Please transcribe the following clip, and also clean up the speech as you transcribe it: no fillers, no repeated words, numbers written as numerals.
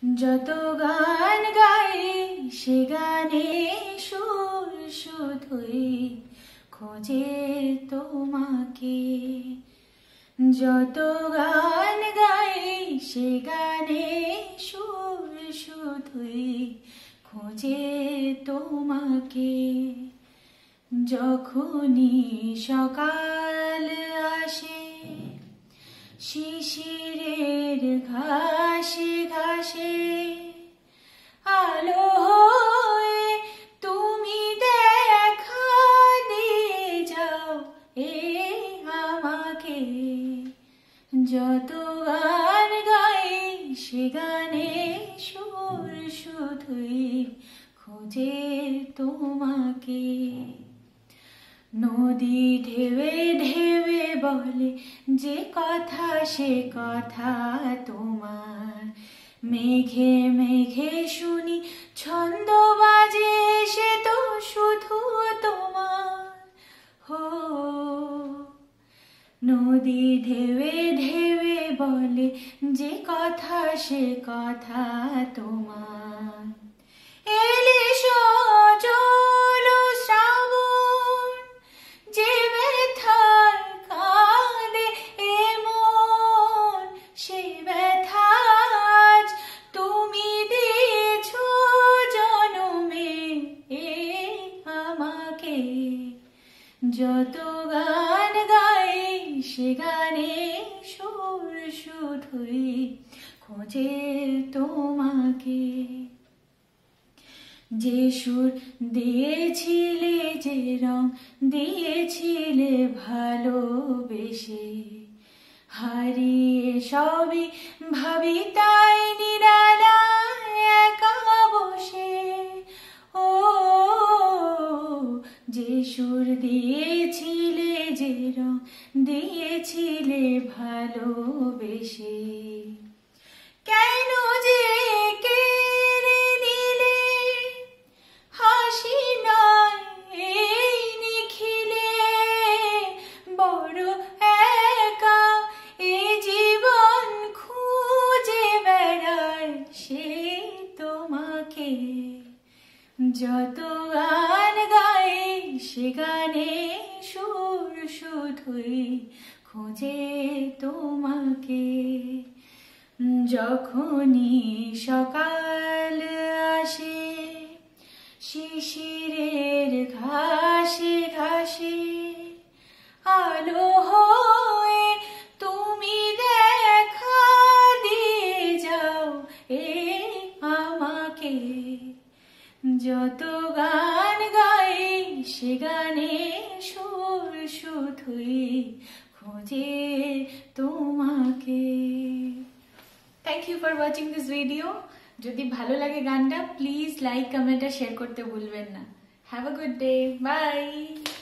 যত গান গাই সে গানে সুর শুধুই খোঁজে তোমাকে। যত গান গাই সে গানে সুর শুধুই খোঁজে তোমাকে। যখনই সকাল আসে শিশিরের ঘাসে ঘাসে আলো হয়ে তুমি দেখা দিয়ে যাও এ আমাকে। যত গান গাই সে গানে সুর শুধুই খোঁজে তোমাকে। নদী ঢেউে ঢেউে বলে যে কথা সে কথা তোমার। মেঘে মেঘে শুনি ছন্দ বাজে সে তো শুধু তোমার। হো নদী ঢেউে ঢেউে বলে যে কথা সে কথা তোমার। এলে সজল শ্রাবণ যে ব্যথায় কাঁদে এ মন, সে ব্যথা আজ তুমি দিয়েছো জনমে এ আমাকে। যত গান গাই সে গানে সুর শুধুই খোঁজে তোমাকে। যে সুর দিয়েছিলে যে রং দিয়েছিলে ভালোবেসে, হারিয়ে সবই ভাবি তাই নিরালায় একা বসে। ও যে সুর দিয়েছিলে যে রং দিয়েছিলে ভালোবেসে, কেন যে কেড়ে নিলে হাসি নয় এই নিখিলে। বড় একা এ জীবন খুঁজে বেড়ায় সে তোমাকে। যত গান গাই সে গানে সুর শুধুই খোঁজে তোমাকে। যখনই সকাল আসে শিশিরের ঘাসে ঘাসে আলো হয়ে তুমি দেখা দিয়ে যাও এ আমাকে। যত গান গাই সে গানে সুর শুধুই খোঁজে তোমাকে। Thank you for watching this video. যদি ভালো লাগে গানটা প্লিজ লাইক কমেন্ট আর শেয়ার করতে ভুলবেন না। Have a good day, by.